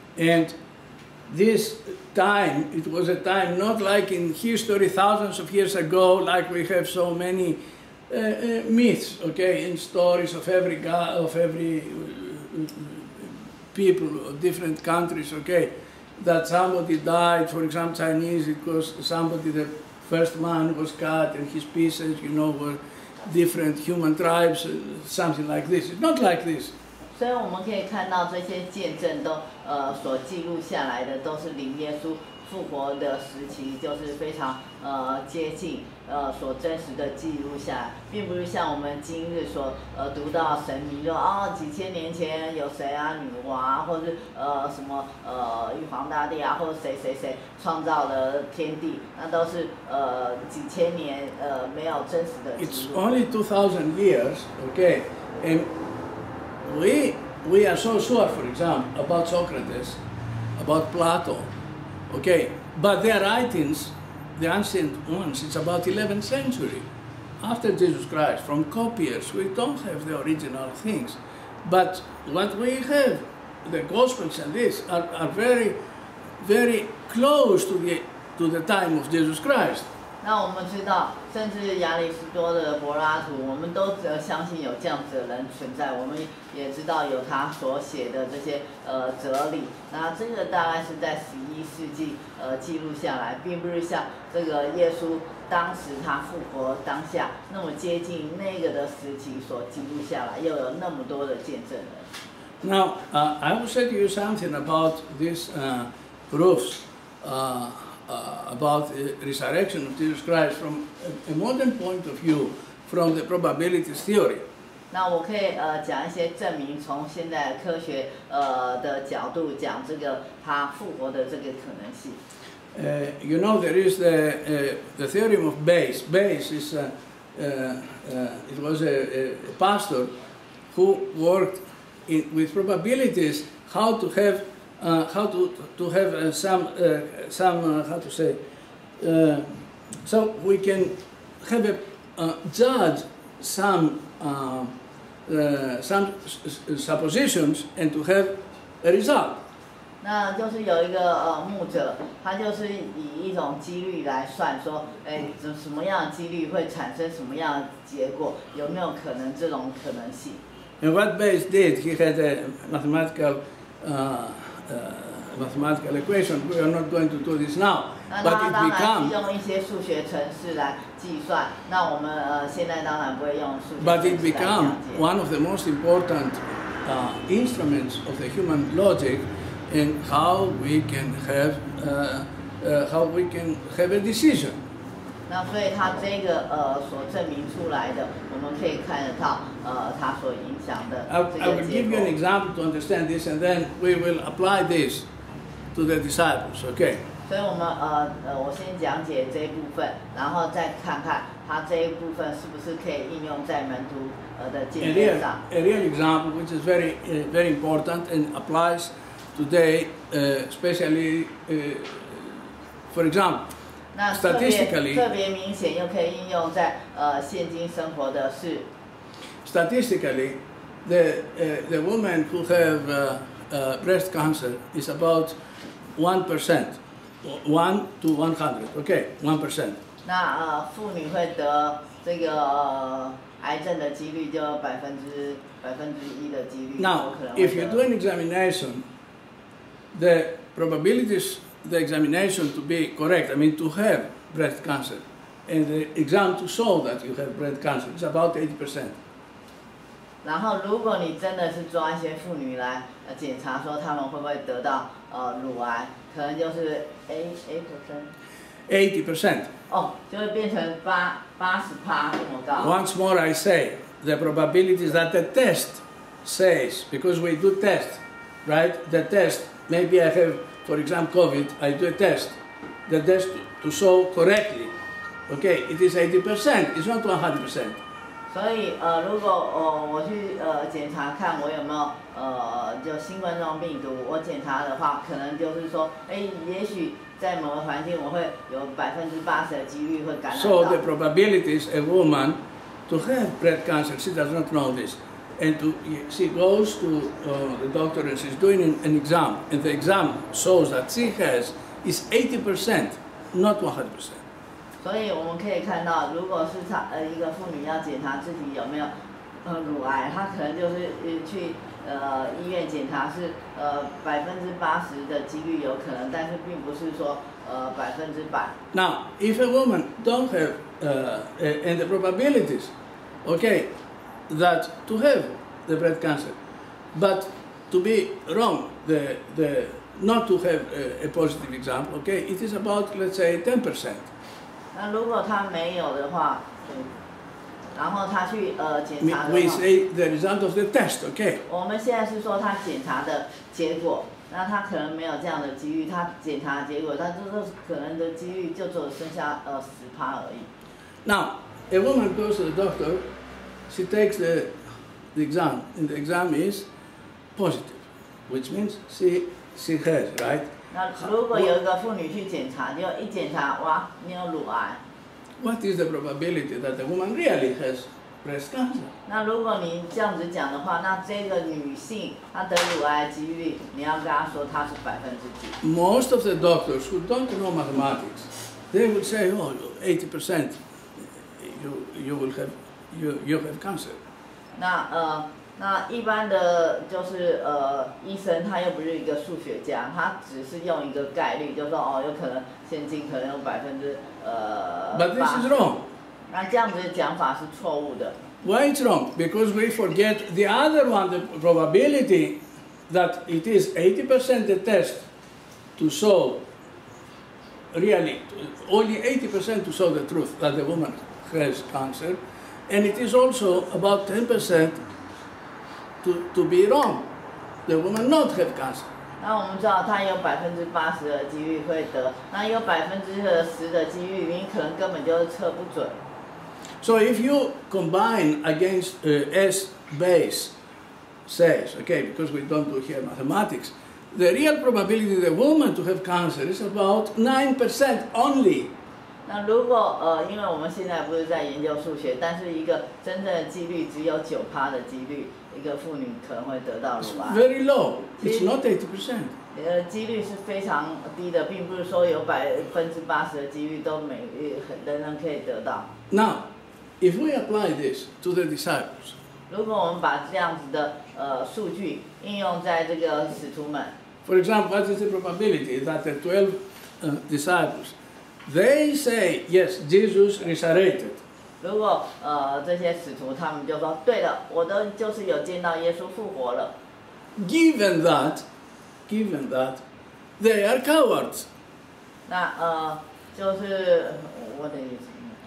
And this time, it was a time not like in history thousands of years ago, like we have so many myths, okay, and stories of every god, of every people of different countries, okay, that somebody died, for example, Chinese, it was somebody, the first man was cut and his pieces, you know, were different human tribes, something like this. It's not like this. 所以我们可以看到这些见证都所记录下来的都是领耶稣复活的时期，就是非常接近所真实的记录下来，并不是像我们今日所读到神明说哦几千年前有谁啊女娲啊，或者是什么玉皇大帝啊，或者谁创造了天地，那都是几千年没有真实的记录。 It's only 2,000 years, okay, and we are so sure, for example, about Socrates, about Plato, okay, but their writings, the ancient ones, it's about 11th century, after Jesus Christ, from copiers. We don't have the original things, but what we have, the Gospels and this, are very, very close to the time of Jesus Christ. 那我们知道，甚至亚里士多的柏拉图，我们都相信有这样子的人存在。我们也知道有他所写的这些哲理。那这个大概是在11世纪记录下来，并不是像这个耶稣当时他复活当下那么接近那个的时期所记录下来，又有那么多的见证人。 Now, I will say to you something about these proofs. About the resurrection of Jesus Christ from a modern point of view, from the probabilities theory. 那我可以讲一些证明，从现在科学的角度讲这个他复活的这个可能性。 You know, there is the theorem of Bayes. Bayes is it was a pastor who worked with probabilities how to have some how to say, so we can have a judge some suppositions and to have a result. 那就是有一个牧者，他就是以一种几率来算，说，什么样的几率会产生什么样的结果，有没有可能这种可能性？ And what Bayes did, he had a mathematical equation. We are not going to do this now, but it becomes. 用一些数学程式来计算。那我们现在当然不会用数学程式 But 来 it became one of the most important instruments of the human logic in how we can have a decision. 那所以他这个所证明出来的，我们可以看得到他所影响的这 I 个 will 结 give 果 you an。example to understand this, and then we will apply this to the disciples. Okay. 所以我们我先讲解这一部分，然后再看看他这一部分是不是可以应用在门徒的见证上。 A real example, which is very very important and applies today, especially for example. 那特别明显又可以应用在现今生活的是。 Statistically, the women who have breast cancer is about 1%, 1 to 100. Okay, 1%. 那妇女会得这个癌症的几率就1%的几率。 Now, if you do an examination, the probabilities. The examination to be correct, I mean to have breast cancer, and the exam to show that you have breast cancer is about 80%. 然后，如果你真的是抓一些妇女来检查，说她们会不会得到乳癌，可能就是 80%. 哦，就会变成80%这么高。 Once more, I say the probabilities that the test says, because we do test, right? The test, maybe I have. For example, COVID, I do a test. The test to show correctly, okay, it is 80%. It's not 100%. 所以如果我去检查看我有没有就新冠状病毒，我检查的话，可能就是说，也许在某个环境我会有80%的几率会感染到。 So the probabilities a woman to have breast cancer, she does not know this. and she goes to the doctor and she's doing an exam, and the exam shows that she has is 80%, not 100%. 所以我们可以看到，如果是一个妇女要检查自己有没有乳癌，她可能就是去医院检查是80%的几率有可能，但是并不是说100%。 Now, if a woman don't have and the probabilities, okay, that to have the breast cancer, but to be wrong, the not to have a positive exam, okay, it is about, let's say, 10%. 那如果她没有的话，然后她去检查的 We 话， say the result of the test, okay? 我们现在是说她检查的结果，那她可能没有这样的几率，她检查结果，但就是可能的几率就只有剩下10%而已。 Now, a woman goes to the doctor, she takes the exam, and the exam is positive, which means she has, right? 那如果有一个妇女去检查，就一检查，哇，你有乳癌。 What is the probability that the woman really has breast cancer? 那如果你这样子讲的话，那这个女性她得乳癌的几率，你要跟她说她是几%。 Most of the doctors who don't know mathematics, they would say, oh, 80%, you will have you have cancer. 那一般的就是医生他又不是一个数学家，他只是用一个概率，就说哦，有可能现今可能有 But this is wrong. 那这样子的讲法是错误的。 Why it's wrong? Because we forget the other one, the probability that it is 80% the test to show really, only 80% to show the truth that the woman has cancer, and it is also about 10% to be wrong, the woman not have cancer. 那我们知道，它有80%的几率会得，那有10%的几率，你可能根本就测不准。 So if you combine against S base says, okay, because we don't do here mathematics, the real probability of the woman to have cancer is about 9% only. 那如果因为我们现在不是在研究数学，但是一个真正的几率只有9%的几率，一个妇女可能会得到乳癌。 Very low. It's not 80%. 几率是非常低的，并不是说有80%的几率都人人可以得到。 Now, if we apply this to the disciples, 如果我们把这样子的数据应用在这个使徒们 for example, what is the probability that the 12 disciples, they say, yes, Jesus resurrected. 如果这些使徒他们就说，对了，我都就是有见到耶稣复活了。 Given that, they are cowards. 那就是我的意思。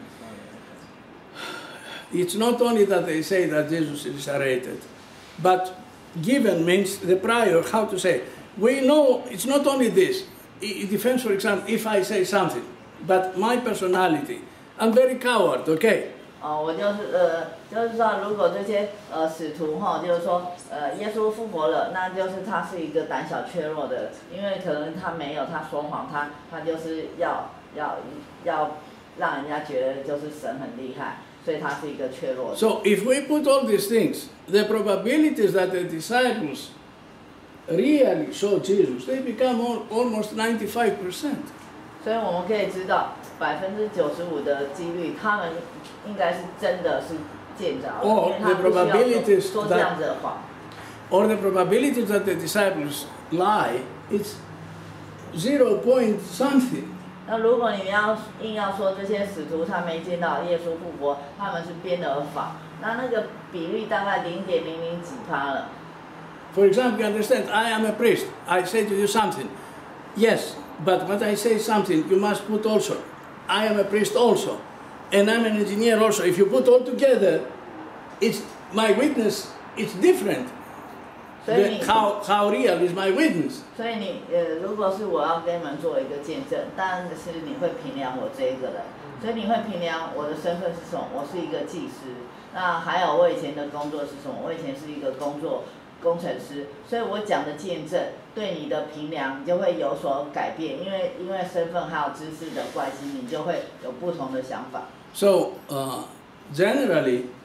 It's not only that they say that Jesus is resurrected, but given means the prior, how to say, we know it's not only this. It depends, for example, if I say something, but my personality, I'm very coward, okay? 我就是说，如果这些使徒就是说耶稣复活了，那就是他是一个胆小怯弱的人，因为可能他没有他说谎，他就是要让人家觉得就是神很厉害。所以他是一个怯弱的。 So if we put all these things, the probabilities that the disciples really saw Jesus, they become almost 95%. 所以我们可以知道，95%的几率，他们应该是真的是见着了，因为他不需要说这样子的话。 Or the probability that the disciples lie, it's 0 point something. 那如果你硬要说这些使徒他没见到耶稣复活，他们是编而仿，那个比率大概0.00几%了。 For example, you understand, I am a priest. I say to you something. Yes, but when I say something, you must put also. I am a priest also, and I'm an engineer also. If you put all together, it's my witness. It's different. How real is my witness? 所以你如果是我要跟你们做一个见证，但是你会评量我这一个人，所以你会评量我的身份是什么？我是一个技师。那还有我以前的工作是什么？我以前是一个工程师，所以我讲的见证对你的评量就会有所改变，因为身份还有知识的关系，你就会有不同的想法。 So generally,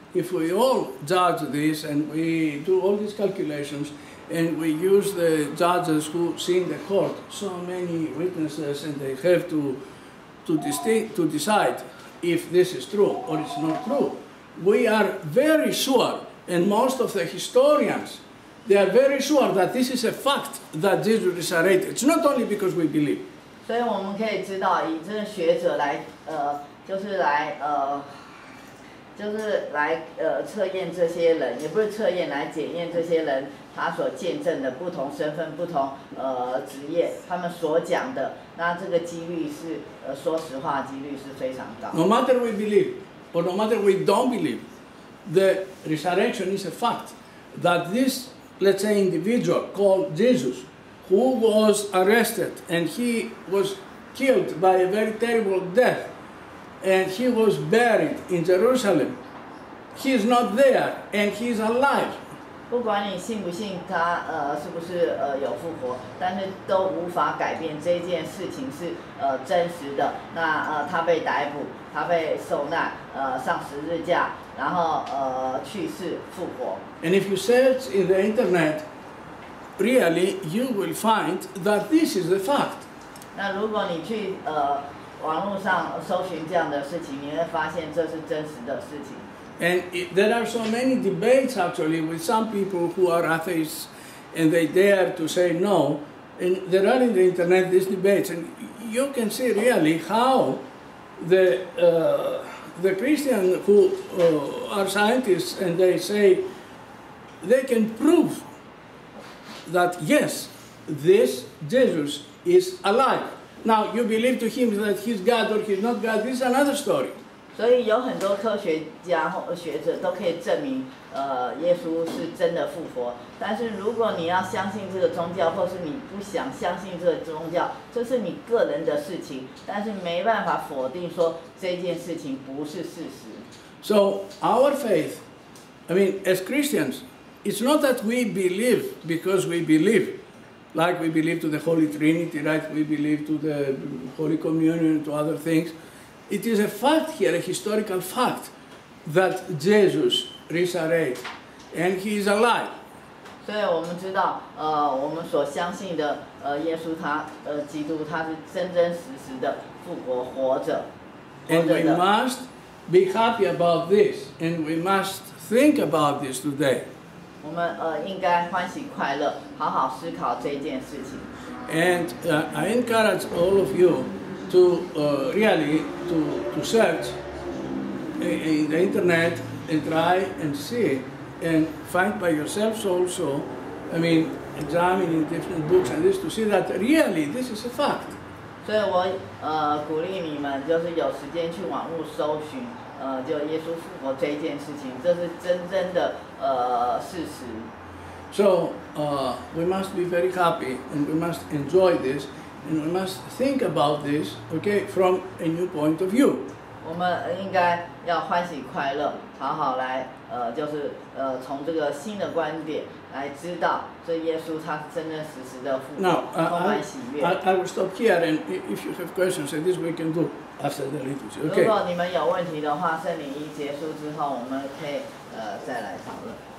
if we all judge this and we do all these calculations and we use the judges who see in the court so many witnesses and they have to decide if this is true or it's not true, we are very sure, and most of the historians, they are very sure that this is a fact that Jesus resurrected. It's not only because we believe. 所以我们可以知道，以这个学者来测验这些人，也不是测验来检验这些人他所见证的不同身份、不同职业，他们所讲的，那这个几率是说实话，几率是非常高。 No matter we believe or no matter we don't believe, the resurrection is a fact. That this, let's say, individual called Jesus, who was arrested and he was killed by a very terrible death, and he was buried in Jerusalem. He is not there, and he is alive. 不管你信不信他是不是有复活，但是都无法改变这件事情是真实的。那他被逮捕，他被受难，上十字架，然后去世复活。 And if you search in the internet, really you will find that this is the fact. 那如果你去网络上搜寻这样的事情，你会发现这是真实的事情。 And there are so many debates actually with some people who are atheists and they dare to say no. And there are in the internet these debates, and you can see really how the Christians who are scientists and they say they can prove that yes, this Jesus is alive. Now you believe to him that he's God or he's not God, this is another story. 所以有很多科学家或学者都可以证明，耶稣是真的复活。但是如果你要相信这个宗教，或是你不想相信这个宗教，这是你个人的事情。但是没办法否定说这件事情不是事实。 So our faith, I mean, as Christians, it's not that we believe because we believe, like we believe to the Holy Trinity, right? We believe to the Holy Communion, to other things. It is a fact here, a historical fact, that Jesus resurrected, and he is alive. 所以我们知道，我们所相信的，耶稣基督他是真真实实的复活活着。 And we must be happy about this, and we must think about this today. 我们应该欢喜快乐，好好思考这件事情。 And I encourage all of you to really to search in the internet and try and see and find by yourselves also. I mean, examining different books and this to see that really this is a fact. 所以我鼓励你们，就是有时间去网络搜寻，就耶稣复活这一件事情，这是真正的事实。 So we must be very happy and we must enjoy this. And we must think about this, okay, from a new point of view. 我们应该要欢喜快乐，好好来，就是从这个新的观点来知道，这耶稣他真真实实的复活，充满喜悦。 I will stop here, and if you have questions, and this we can do after the liturgy. Okay. 如果你们有问题的话，圣礼仪结束之后，我们可以再来讨论。